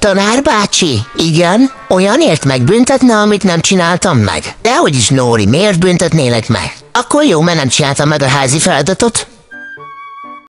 Tanár bácsi, igen, olyanért megbüntetne, amit nem csináltam meg. Dehogy is, Nóri, miért büntetnélek meg? Akkor jó, mert nem csináltam meg a házi feladatot.